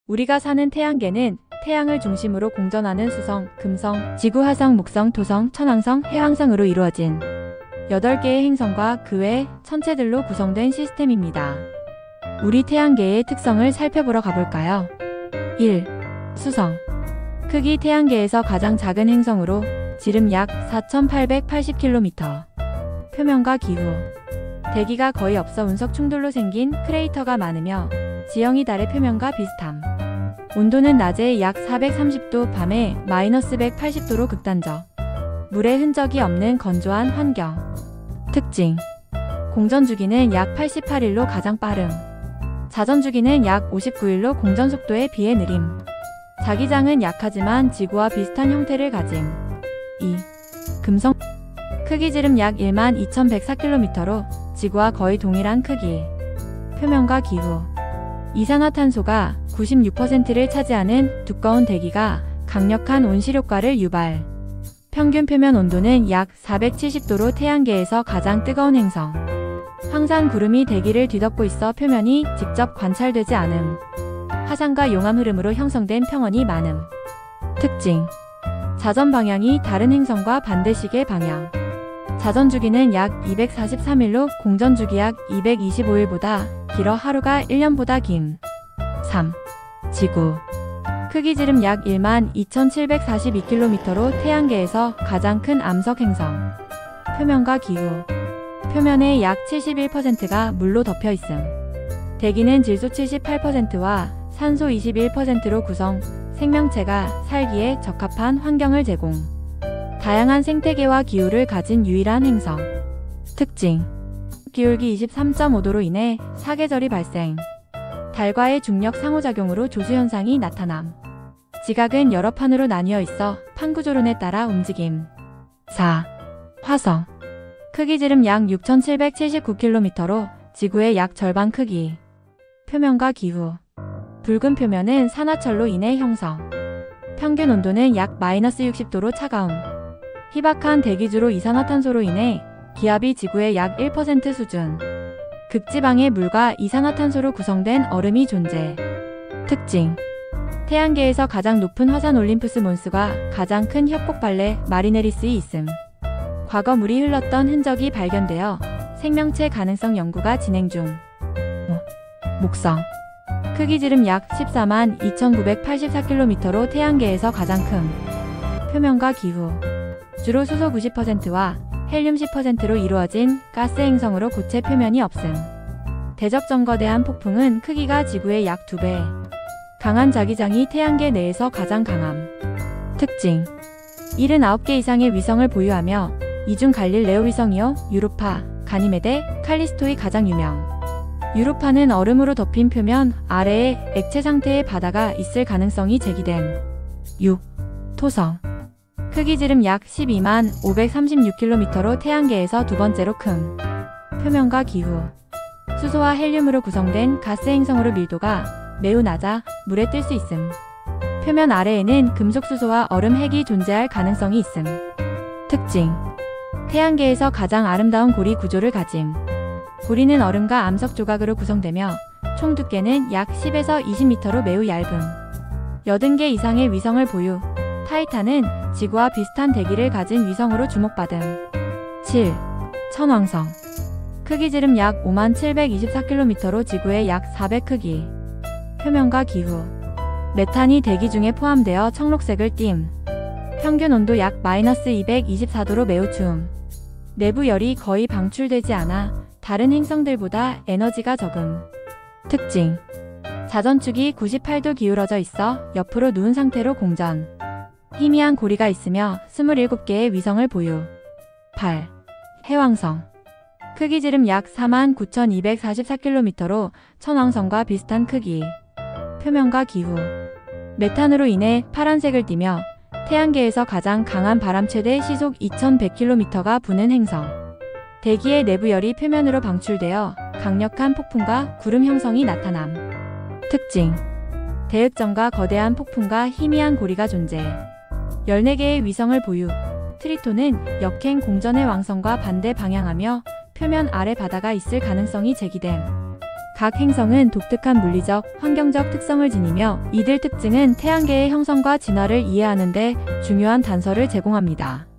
우리가 사는 태양계는 태양을 중심으로 공전하는 수성, 금성, 지구, 화성, 목성, 토성, 천왕성, 해왕성으로 이루어진 8개의 행성과 그 외 천체들로 구성된 시스템입니다. 우리 태양계의 특성을 살펴보러 가볼까요? 1. 수성. 크기 태양계에서 가장 작은 행성으로 지름 약 4,880km. 표면과 기후. 대기가 거의 없어 운석 충돌로 생긴 크레이터가 많으며 지형이 달의 표면과 비슷함. 온도는 낮에 약 430도, 밤에 마이너스 180도로 극단적. 물의 흔적이 없는 건조한 환경. 특징. 공전 주기는 약 88일로 가장 빠름. 자전 주기는 약 59일로 공전 속도에 비해 느림. 자기장은 약하지만 지구와 비슷한 형태를 가짐. 2. 금성. 크기 지름 약 12,104km로 지구와 거의 동일한 크기. 표면과 기후. 이산화탄소가 96%를 차지하는 두꺼운 대기가 강력한 온실효과를 유발. 평균 표면 온도는 약 470도로 태양계에서 가장 뜨거운 행성. 황산 구름이 대기를 뒤덮고 있어 표면이 직접 관찰되지 않음. 화산과 용암 흐름으로 형성된 평원이 많음. 특징. 자전 방향이 다른 행성과 반대식의 방향. 자전 주기는 약 243일로 공전 주기 약 225일보다 길어 하루가 1년보다 김. 3. 지구. 크기 지름 약 12,742km로 태양계에서 가장 큰 암석 행성. 표면과 기후. 표면의 약 71%가 물로 덮여 있음. 대기는 질소 78%와 산소 21%로 구성, 생명체가 살기에 적합한 환경을 제공. 다양한 생태계와 기후를 가진 유일한 행성. 특징. 기울기 23.5도로 인해 사계절이 발생. 달과의 중력 상호작용으로 조수현상이 나타남. 지각은 여러 판으로 나뉘어 있어 판구조론에 따라 움직임. 4. 화성. 크기 지름 약 6,779km로 지구의 약 절반 크기. 표면과 기후. 붉은 표면은 산화철로 인해 형성. 평균 온도는 약 마이너스 60도로 차가움. 희박한 대기주로 이산화탄소로 인해 기압이 지구의 약 1% 수준. 극지방의 물과 이산화탄소로 구성된 얼음이 존재. 특징. 태양계에서 가장 높은 화산 올림푸스 몬스가 가장 큰 협곡발레 마리네리스에 있음. 과거 물이 흘렀던 흔적이 발견되어 생명체 가능성 연구가 진행 중. 목성. 크기 지름 약 142,984km로 태양계에서 가장 큼. 표면과 기후. 주로 수소 90%와 헬륨 10%로 이루어진 가스 행성으로 고체 표면이 없음. 대적점거대한 폭풍은 크기가 지구의 약 2배. 강한 자기장이 태양계 내에서 가장 강함. 특징. 79개 이상의 위성을 보유하며 이 중 갈릴레오 위성이요, 유로파, 가니메데, 칼리스토이 가장 유명. 유로파는 얼음으로 덮인 표면 아래에 액체 상태의 바다가 있을 가능성이 제기됨. 6. 토성. 크기 지름 약 122,536km로 태양계에서 두 번째로 큼. 표면과 기후. 수소와 헬륨으로 구성된 가스 행성으로 밀도가 매우 낮아 물에 뜰 수 있음. 표면 아래에는 금속 수소와 얼음 핵이 존재할 가능성이 있음. 특징. 태양계에서 가장 아름다운 고리 구조를 가짐. 고리는 얼음과 암석 조각으로 구성되며 총 두께는 약 10에서 20m로 매우 얇음. 80개 이상의 위성을 보유. 타이탄은 지구와 비슷한 대기를 가진 위성으로 주목받음. 7. 천왕성. 크기 지름 약 57,24km로 지구의 약 4배 크기. 표면과 기후. 메탄이 대기 중에 포함되어 청록색을 띰. 평균 온도 약 마이너스 224도로 매우 추움. 내부 열이 거의 방출되지 않아 다른 행성들보다 에너지가 적음. 특징. 자전축이 98도 기울어져 있어 옆으로 누운 상태로 공전. 희미한 고리가 있으며 27개의 위성을 보유. 8. 해왕성. 크기 지름 약 49,244km로 천왕성과 비슷한 크기. 표면과 기후. 메탄으로 인해 파란색을 띠며 태양계에서 가장 강한 바람 최대 시속 2,100km가 부는 행성. 대기의 내부열이 표면으로 방출되어 강력한 폭풍과 구름 형성이 나타남. 특징. 대흑점과 거대한 폭풍과 희미한 고리가 존재. 14개의 위성을 보유. 트리톤은 역행 공전의 왕성과 반대 방향하며 표면 아래 바다가 있을 가능성이 제기됨. 각 행성은 독특한 물리적, 환경적 특성을 지니며 이들 특징은 태양계의 형성과 진화를 이해하는 데 중요한 단서를 제공합니다.